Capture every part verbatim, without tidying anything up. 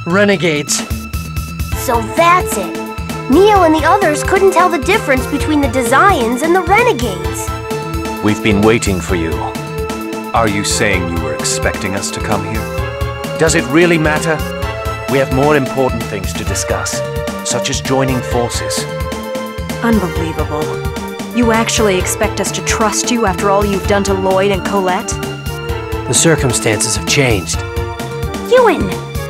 Renegades. So that's it. Neo and the others couldn't tell the difference between the Desians and the Renegades. We've been waiting for you. Are you saying you were expecting us to come here? Does it really matter? We have more important things to discuss, such as joining forces. Unbelievable. You actually expect us to trust you after all you've done to Lloyd and Colette? The circumstances have changed. Ewan!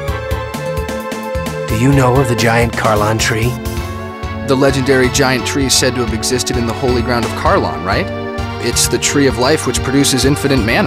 Do you know of the giant Carlon tree? The legendary giant tree is said to have existed in the holy ground of Carlon, right? It's the tree of life which produces infinite mana.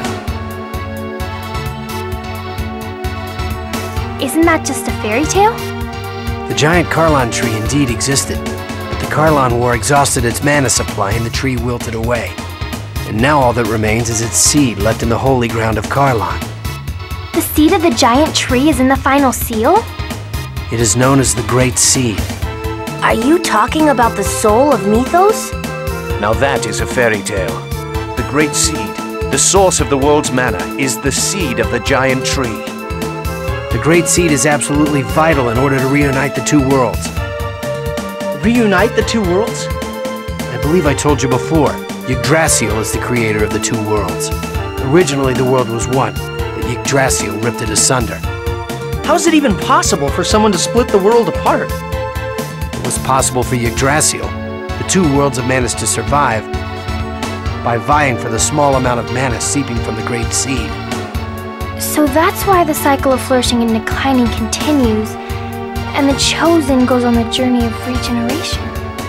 Isn't that just a fairy tale? The giant Carlon tree indeed existed, but the Carlon War exhausted its mana supply and the tree wilted away. And now all that remains is its seed left in the holy ground of Carlon. The seed of the giant tree is in the final seal? It is known as the Great Seed. Are you talking about the soul of Mythos? Now that is a fairy tale. The Great Seed, the source of the world's mana, is the seed of the giant tree. The Great Seed is absolutely vital in order to reunite the two worlds. Reunite the two worlds? I believe I told you before, Yggdrasil is the creator of the two worlds. Originally the world was one, but Yggdrasil ripped it asunder. How is it even possible for someone to split the world apart? It was possible for Yggdrasil. The two worlds have managed to survive by vying for the small amount of mana seeping from the Great Seed. So that's why the cycle of flourishing and declining continues, and the Chosen goes on the journey of regeneration.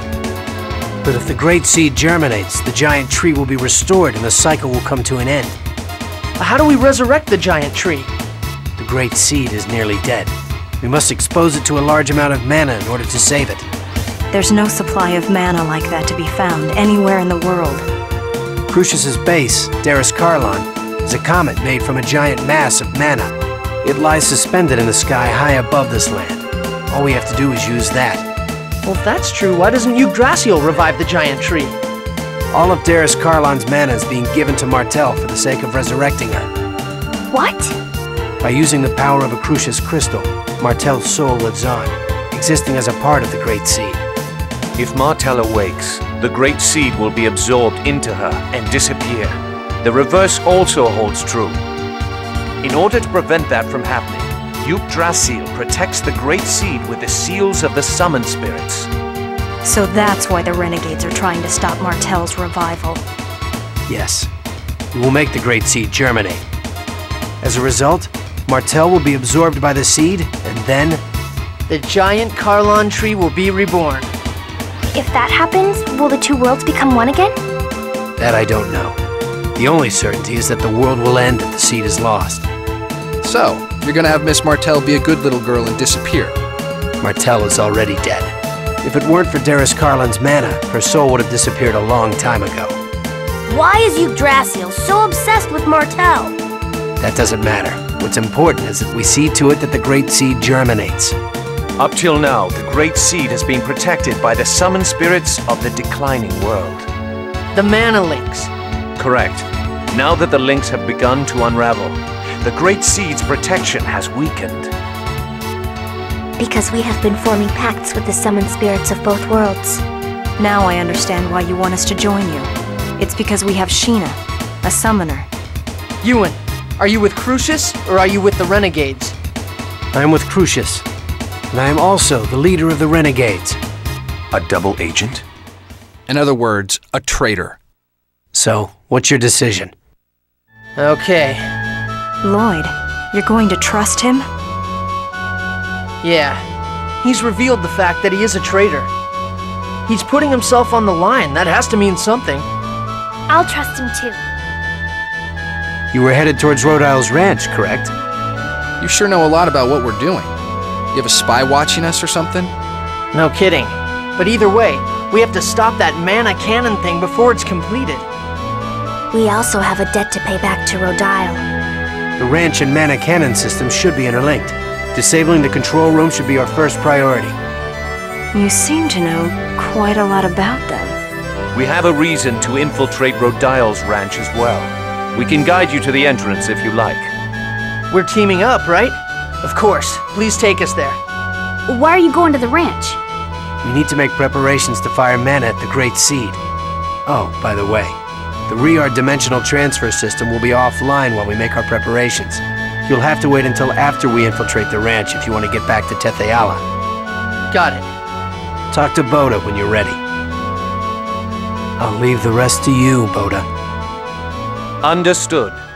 But if the Great Seed germinates, the giant tree will be restored and the cycle will come to an end. How do we resurrect the giant tree? The Great Seed is nearly dead. We must expose it to a large amount of mana in order to save it. There's no supply of mana like that to be found anywhere in the world. Crucius's base, Darris Carlon, is a comet made from a giant mass of mana. It lies suspended in the sky high above this land. All we have to do is use that. Well, if that's true, why doesn't Yggdrasil revive the giant tree? All of Darris Carlon's mana is being given to Martel for the sake of resurrecting her. What? By using the power of a Crucius crystal, Martel's soul lives on, existing as a part of the Great Seed. If Martel awakes, the Great Seed will be absorbed into her and disappear. The reverse also holds true. In order to prevent that from happening, Yggdrasil protects the Great Seed with the seals of the Summoned Spirits. So that's why the Renegades are trying to stop Martel's revival. Yes. We will make the Great Seed germinate. As a result, Martel will be absorbed by the seed, and then... The giant Carlon tree will be reborn. If that happens, will the two worlds become one again? That I don't know. The only certainty is that the world will end if the seed is lost. So, you're gonna have Miss Martel be a good little girl and disappear. Martel is already dead. If it weren't for Darris Carlon's mana, her soul would have disappeared a long time ago. Why is Yggdrasil so obsessed with Martel? That doesn't matter. What's important is that we see to it that the Great Seed germinates. Up till now, the Great Seed has been protected by the Summoned Spirits of the declining world. The mana links. Correct. Now that the links have begun to unravel, the Great Seed's protection has weakened. Because we have been forming pacts with the summoned spirits of both worlds. Now I understand why you want us to join you. It's because we have Sheena, a summoner. Ewan, are you with Crucius, or are you with the Renegades? I am with Crucius, and I am also the leader of the Renegades. A double agent? In other words, a traitor. So, what's your decision? Okay. Lloyd, you're going to trust him? Yeah. He's revealed the fact that he is a traitor. He's putting himself on the line. That has to mean something. I'll trust him too. You were headed towards Rodile's ranch, correct? You sure know a lot about what we're doing. You have a spy watching us or something? No kidding. But either way, we have to stop that mana cannon thing before it's completed. We also have a debt to pay back to Rodile. The ranch and mana cannon system should be interlinked. Disabling the control room should be our first priority. You seem to know quite a lot about them. We have a reason to infiltrate Rodile's ranch as well. We can guide you to the entrance if you like. We're teaming up, right? Of course. Please take us there. Why are you going to the ranch? We need to make preparations to fire mana at the Great Seed. Oh, by the way, the Riyard dimensional transfer system will be offline while we make our preparations. You'll have to wait until after we infiltrate the ranch if you want to get back to Tethe'alla. Got it. Talk to Boda when you're ready. I'll leave the rest to you, Boda. Understood.